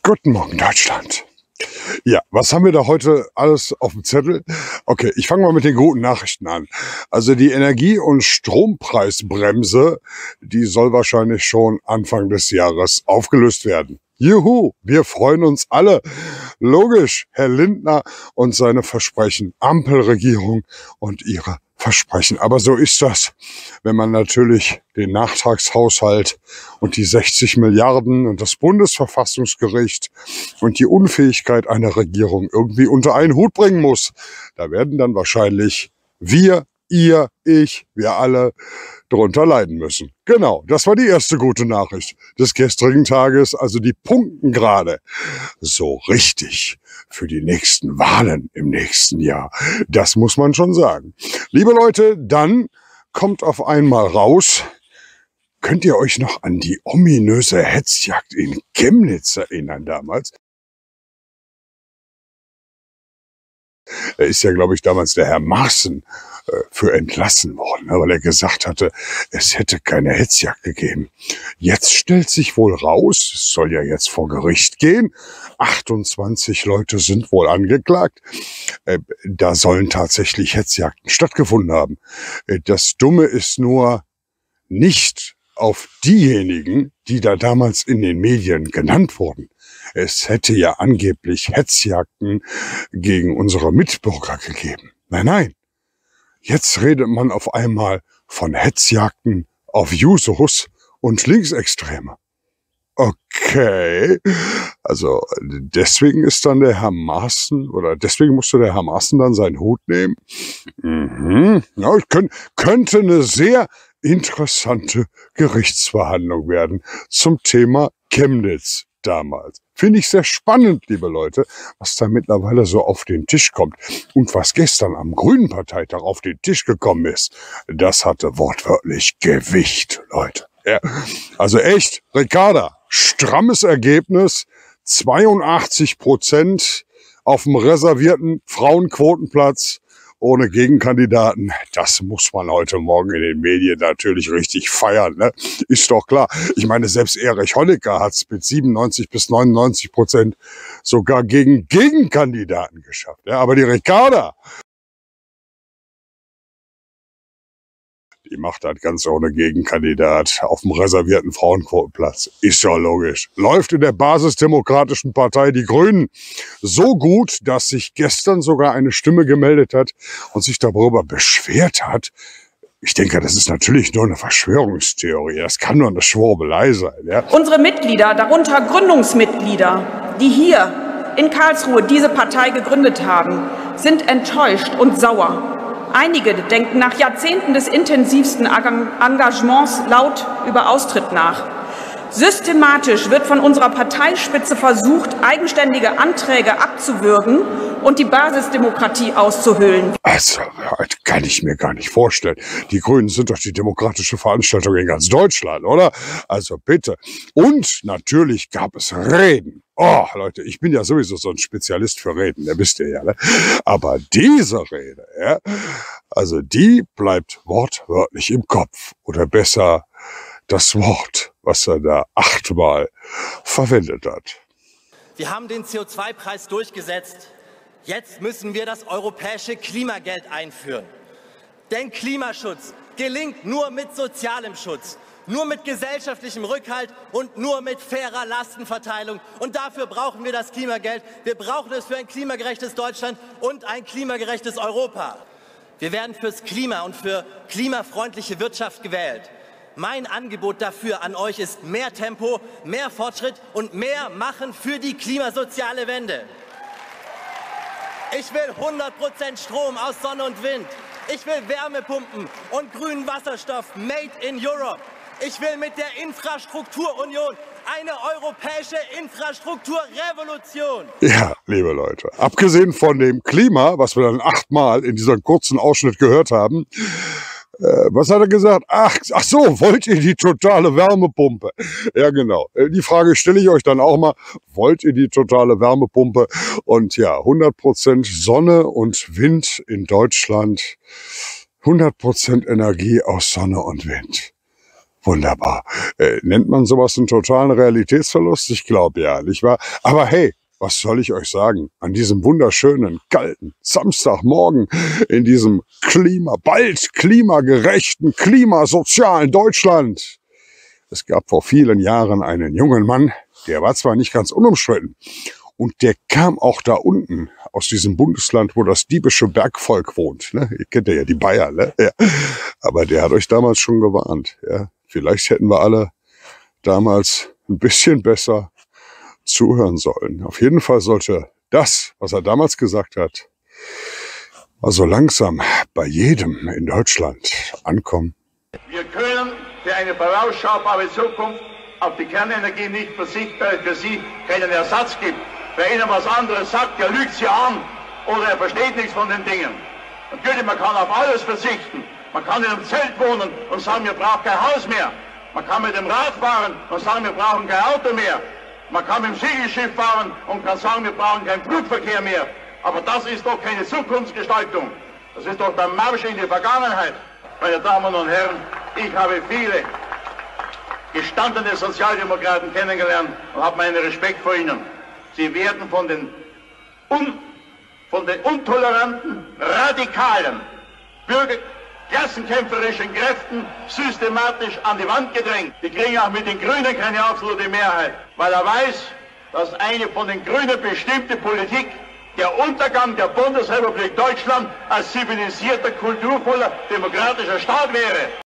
Guten Morgen, Deutschland. Ja, was haben wir da heute alles auf dem Zettel? Okay, ich fange mal mit den guten Nachrichten an. Also die Energie- und Strompreisbremse, die soll wahrscheinlich schon Anfang des Jahres aufgelöst werden. Juhu, wir freuen uns alle. Logisch, Herr Lindner und seine Versprechen, Ampelregierung und ihre Versprechen. Aber so ist das, wenn man natürlich den Nachtragshaushalt und die 60 Milliarden und das Bundesverfassungsgericht und die Unfähigkeit einer Regierung irgendwie unter einen Hut bringen muss. Da werden dann wahrscheinlich wir, ihr, ich, wir alle drunter leiden müssen. Genau, das war die erste gute Nachricht des gestrigen Tages. Also die punkten gerade so richtig für die nächsten Wahlen im nächsten Jahr. Das muss man schon sagen. Liebe Leute, dann kommt auf einmal raus, könnt ihr euch noch an die ominöse Hetzjagd in Chemnitz erinnern damals? Da ist ja, glaube ich, damals der Herr Maaßen für entlassen worden, weil er gesagt hatte, es hätte keine Hetzjagd gegeben. Jetzt stellt sich wohl raus, es soll ja jetzt vor Gericht gehen, 28 Leute sind wohl angeklagt, da sollen tatsächlich Hetzjagden stattgefunden haben. Das Dumme ist nur, nicht auf diejenigen, die da damals in den Medien genannt wurden. Es hätte ja angeblich Hetzjagden gegen unsere Mitbürger gegeben. Nein, nein. Jetzt redet man auf einmal von Hetzjagden auf Jusos und Linksextreme. Okay, also deswegen ist dann der Herr Maaßen, oder deswegen musste der Herr Maaßen dann seinen Hut nehmen. Ja, könnte eine sehr interessante Gerichtsverhandlung werden zum Thema Chemnitz damals. Finde ich sehr spannend, liebe Leute, was da mittlerweile so auf den Tisch kommt. Und was gestern am Grünen Parteitag auf den Tisch gekommen ist, das hatte wortwörtlich Gewicht, Leute. Ja, also echt, Ricarda, strammes Ergebnis, 82% auf dem reservierten Frauenquotenplatz ohne Gegenkandidaten. Das muss man heute Morgen in den Medien natürlich richtig feiern, ne? Ist doch klar. Ich meine, selbst Erich Honecker hat es mit 97 bis 99% sogar gegen Gegenkandidaten geschafft. Ja, aber die Ricarda, die macht das ganz ohne Gegenkandidat auf dem reservierten Frauenquotenplatz. Ist ja logisch. Läuft in der basisdemokratischen Partei Die Grünen so gut, dass sich gestern sogar eine Stimme gemeldet hat und sich darüber beschwert hat. Ich denke, das ist natürlich nur eine Verschwörungstheorie. Das kann nur eine Schwurbelei sein. Ja? Unsere Mitglieder, darunter Gründungsmitglieder, die hier in Karlsruhe diese Partei gegründet haben, sind enttäuscht und sauer. Einige denken nach Jahrzehnten des intensivsten Engagements laut über Austritt nach. Systematisch wird von unserer Parteispitze versucht, eigenständige Anträge abzuwürgen und die Basisdemokratie auszuhöhlen. Also, das kann ich mir gar nicht vorstellen. Die Grünen sind doch die demokratische Veranstaltung in ganz Deutschland, oder? Also bitte. Und natürlich gab es Reden. Oh, Leute, ich bin ja sowieso so ein Spezialist für Reden, der wisst ihr ja, ne? Aber diese Rede, ja, also die bleibt wortwörtlich im Kopf. Oder besser das Wort, was er da 8-mal verwendet hat. Wir haben den CO2-Preis durchgesetzt. Jetzt müssen wir das europäische Klimageld einführen. Denn Klimaschutz gelingt nur mit sozialem Schutz, nur mit gesellschaftlichem Rückhalt und nur mit fairer Lastenverteilung. Und dafür brauchen wir das Klimageld. Wir brauchen es für ein klimagerechtes Deutschland und ein klimagerechtes Europa. Wir werden fürs Klima und für klimafreundliche Wirtschaft gewählt. Mein Angebot dafür an euch ist mehr Tempo, mehr Fortschritt und mehr Machen für die klimasoziale Wende. Ich will 100% Strom aus Sonne und Wind. Ich will Wärmepumpen und grünen Wasserstoff made in Europe. Ich will mit der Infrastrukturunion eine europäische Infrastrukturrevolution. Ja, liebe Leute, abgesehen von dem Klima, was wir dann 8-mal in diesem kurzen Ausschnitt gehört haben, was hat er gesagt? Ach so, wollt ihr die totale Wärmepumpe? Ja, genau. Die Frage stelle ich euch dann auch mal. Wollt ihr die totale Wärmepumpe? Und ja, 100% Sonne und Wind in Deutschland. 100% Energie aus Sonne und Wind. Wunderbar. Nennt man sowas einen totalen Realitätsverlust? Ich glaube ja, nicht wahr? Aber hey, was soll ich euch sagen? An diesem wunderschönen, kalten Samstagmorgen in diesem bald klimagerechten, klimasozialen Deutschland. Es gab vor vielen Jahren einen jungen Mann, der war zwar nicht ganz unumstritten, und der kam auch da unten aus diesem Bundesland, wo das diebische Bergvolk wohnt. Ne? Ihr kennt ja die Bayern, ne? Ja. Aber der hat euch damals schon gewarnt. Ja? Vielleicht hätten wir alle damals ein bisschen besser zuhören sollen. Auf jeden Fall sollte das, was er damals gesagt hat, also langsam bei jedem in Deutschland ankommen. Wir können für eine vorausschaubare Zukunft auf die Kernenergie nicht verzichten, weil es für sie keinen Ersatz gibt. Wer ihnen was anderes sagt, der lügt sie an oder er versteht nichts von den Dingen. Natürlich, man kann auf alles verzichten. Man kann in einem Zelt wohnen und sagen, wir brauchen kein Haus mehr. Man kann mit dem Rad fahren und sagen, wir brauchen kein Auto mehr. Man kann mit dem Segelschiff fahren und kann sagen, wir brauchen keinen Flugverkehr mehr. Aber das ist doch keine Zukunftsgestaltung. Das ist doch der Marsch in die Vergangenheit. Meine Damen und Herren, ich habe viele gestandene Sozialdemokraten kennengelernt und habe meinen Respekt vor ihnen. Sie werden von den untoleranten, radikalen, klassenkämpferischen Kräften systematisch an die Wand gedrängt. Die kriegen auch mit den Grünen keine absolute Mehrheit, weil er weiß, dass eine von den Grünen bestimmte Politik der Untergang der Bundesrepublik Deutschland als zivilisierter, kulturvoller, demokratischer Staat wäre.